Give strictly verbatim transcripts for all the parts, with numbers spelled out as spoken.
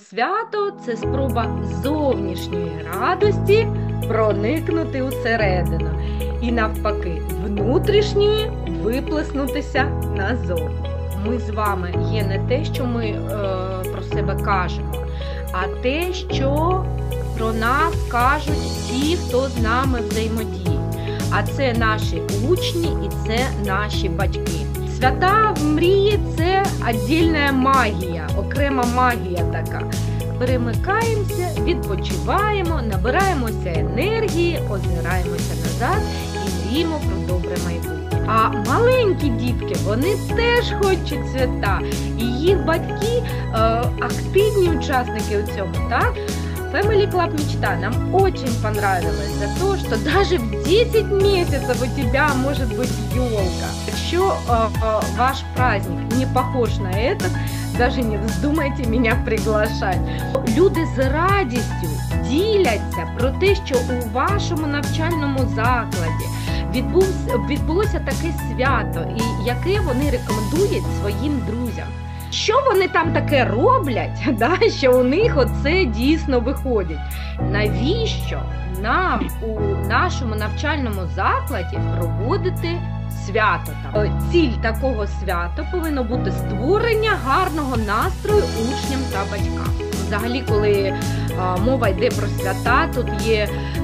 свято – це спроба зовнішньої радості проникнути усередину. І навпаки, внутрішньої виплеснутися назовні. Ми з вами є не те, що ми е, про себе кажемо, а те, що про нас кажуть ті, хто з нами взаємодіє. А це наші учні і це наші батьки. Свята в мрії – це віддільна магія, окрема магія така. Перемикаємося, відпочиваємо, набираємося енергії, озираємося назад і мріємо про добре майбутнє. А маленькі дітки, вони теж хочуть свята. І їх батьки е, активні учасники у цьому, так? Family Club Мечта нам очень понравилось за то, что даже в десять месяцев у тебя может быть елка. Якщо э, э, ваш праздник не похож на этот, даже не вздумайте меня приглашать. Люди з радістю діляться про те, що у вашому навчальному закладі відбувся, відбулося таке свято, і яке вони рекомендують своїм друзям. Що вони там таке роблять, да, що у них оце дійсно виходить? Навіщо нам у нашому навчальному закладі проводити свято? Там? Ціль такого свята повинно бути створення гарного настрою учням та батькам. Взагалі, коли а, мова йде про свята, тут є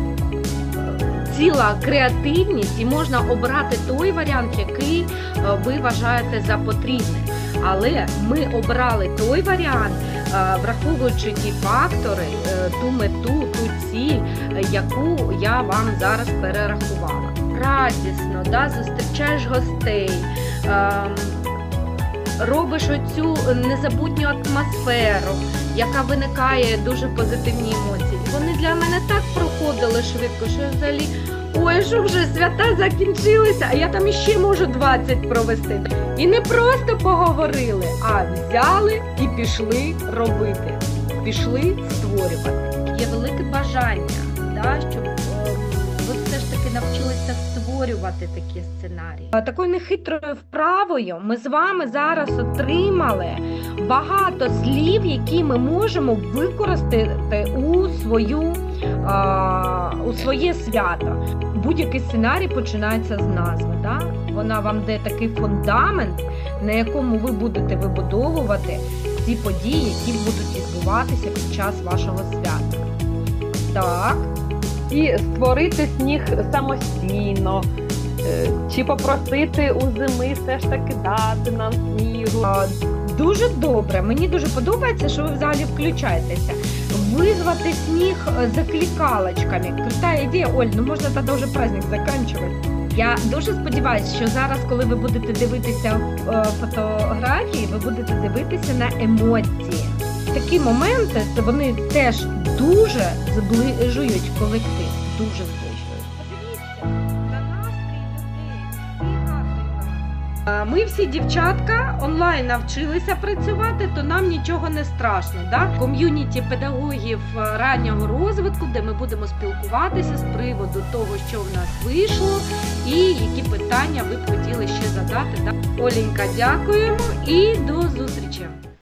ціла креативність і можна обрати той варіант, який а, ви вважаєте за потрібний. Але ми обрали той варіант, враховуючи ті фактори, ту мету, ту ціль, яку я вам зараз перерахувала. Радісно, да, зустрічаєш гостей, робиш оцю незабутню атмосферу, яка виникає дуже позитивні емоції. Вони для мене так проходили швидко, що взагалі, ой, що вже свята закінчилися, а я там іще можу двадцять провести. І не просто поговорили, а взяли і пішли робити, пішли створювати. Є велике бажання, да, щоб е, ви все ж таки навчилися створювати такі сценарії. Такою нехитрою вправою ми з вами зараз отримали багато слів, які ми можемо використати у свою у своє свято. Будь-який сценарій починається з назви. Да? Вона вам дає такий фундамент, на якому ви будете вибудовувати ті події, які будуть відбуватися під час вашого свята. Так. І створити сніг самостійно, чи попросити у зими все ж таки дати нам снігу. Дуже добре, мені дуже подобається, що ви взагалі включаєтеся. Визвати сніг закликалочками. Крута ідея, Оль, ну можна тоді вже праздник закінчувати. Я дуже сподіваюся, що зараз, коли ви будете дивитися фотографії, ви будете дивитися на емоції. Такі моменти, вони теж дуже зближують колектив, дуже зближують. Подивіться на настрій людей, всі гарні. Ми всі дівчатка онлайн навчилися працювати, то нам нічого не страшно. Да? Ком'юніті педагогів раннього розвитку, де ми будемо спілкуватися з приводу того, що в нас вийшло і які питання ви б хотіли ще задати. Да? Оленька, дякуємо і до зустрічі!